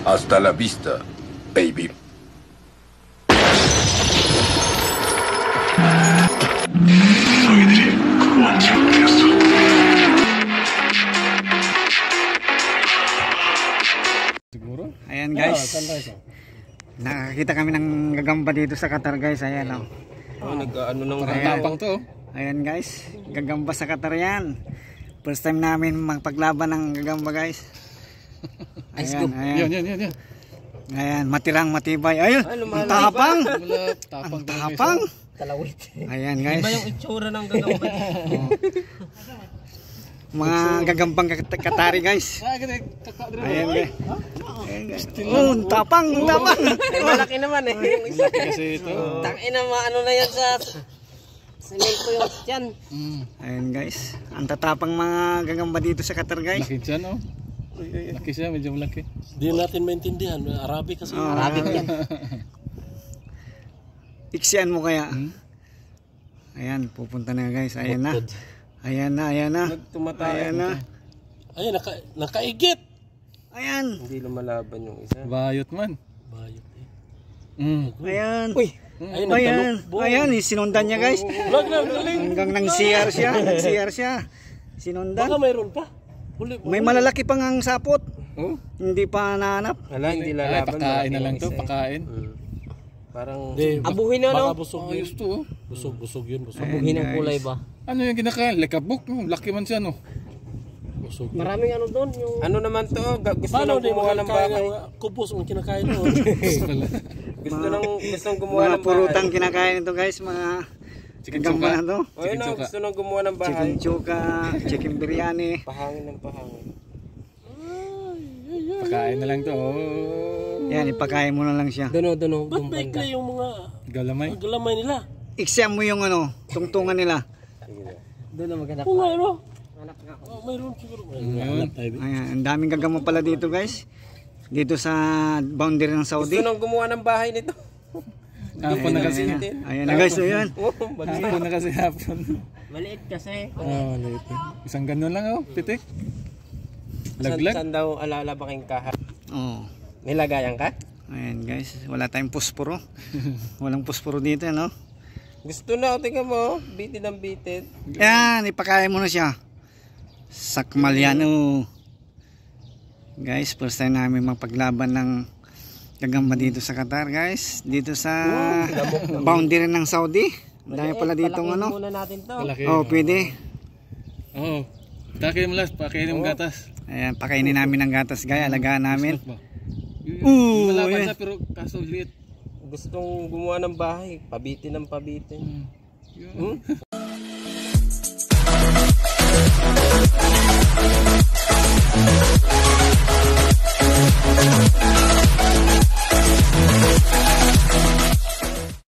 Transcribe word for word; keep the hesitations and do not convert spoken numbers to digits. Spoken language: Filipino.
Hasta la vista, baby. 너희들이 구원 잘못되었어. Siguro? Ayan Ah, guys. sunrise, oh. Nakakita kami ng gagamba dito sa Qatar guys. Ayan oh. Oh, nag-ano nang Parang tapang to. oh. Ayan guys. Gagamba sa Qatar yan. First time namin magpaglaban ng gagamba guys. Ayan, Yan, ayan. yan, yan, yan. Ayan, matirang matibay. Ayun, Ay, ang lumalay tapang. Wala, tapang Ang to, guys, tapang. oh. kalawit. Ayan guys. Iba yung itsura ng gagamba. Mga gagambang kat- Qatari guys. Ah, ganda, kaka- dito. Ayan guys. Ayan guys. Oh, ang tapang, ang tapang. Ay, malaki naman eh. Yung isa. Kasi ito. Tangina, ano na yan sa... Semento yung tiyan. Mm. Ayan guys. Ang tatapang mga gagamba dito sa Qatar guys. Laki dyan, oh. Laki siya, medyo malaki. Hindi natin maintindihan, Arabic kasi. Oh, Arabic yan. Iksian mo kaya. Hmm? Ayan, pupunta na guys. Ayan na. Ayan na, ayan na. Tumataya. Ayan na. Ayun, naka, nakaigit. Ayan. Hindi lumalaban yung isa. Bayot man. Bayot eh. Mm. Ayan. Uy! Ayun, Ayan. nagtalok. Ayan, sinundan niya guys. Lag, lag, galing. Hanggang nang C R siya. Nang C R siya. Baka Sinundan. mayroon pa. Huli, May malalaki pang ang sapot. Oh. Hindi pa nahanap. Wala, hindi Ay, lalaban. pakain na malaki lang yung to, isa eh. pakain. Mm. Parang... Hindi, Abuhin na, baka no? busog yun. Ayos to, oh. Busog, busog yun. Busog. Ayan, Buhin ang guys. kulay ba? Ano yung kinakain? Lekabok, oh. Laki man siya, no? Busog. Maraming ano doon. Yung... Ano naman to? Ga- Gusto Paano nang di gumawa ng makakain bahay. ng kubos ang kinakain mo? Wala. Gusto nang gusto nang gumawa Mga ng bahay. purutang kinakain ito guys. Mga Chicken gagamba chuka. na to. O yun o, gusto nang gumawa ng bahay. Chicken chuka, chicken biryani. Pahangin ng pahangin. Pakain na lang to, oh. Yan, ipakain mo na lang siya. Doon o, doon o. Ba't baikli yung mga Galamay. galamay nila? Iksyan mo yung ano, tungtungan nila. Doon o maghanap Oo nga, tayo. ano? Hanap nga ako. Oh, mayroon siguro. Ayun. Hanap tayo. Ayan, ang daming gagamba pala dito guys. Dito sa boundary ng Saudi. Gusto nang gumawa ng bahay nito. Hapon na kasi. Ayan, ayan, ayan na guys, ayan. Oh, maliit. Hapon na kasi, hapon. Maliit kasi. Ah, maliit. Isang ganun lang, oh. Pitik. San, Laglag. saan daw alalabaking kahat? Oh. Nilagayan ka? Ayan guys, wala tayong posporo. Walang posporo dito, no? Gusto na, tingnan mo. Bitin ang bitin. Yan, ipakain mo na siya. Sakmal yan, oh. Guys, first time namin magpaglaban ng gagamba dito sa Qatar, guys. Dito sa boundary ng Saudi. Dahil pala dito ng ano. Muna natin to. Malaki. Oh, pwede. Oo. Takay mo last, pakainin mo gatas. Ayan, pakainin namin ng gatas, guys. Alagaan namin. Ba? Ooh, Malaban ayan. siya pero kaso liit. Gustong gumawa ng bahay. Pabitin ng pabitin. Mm. Hmm?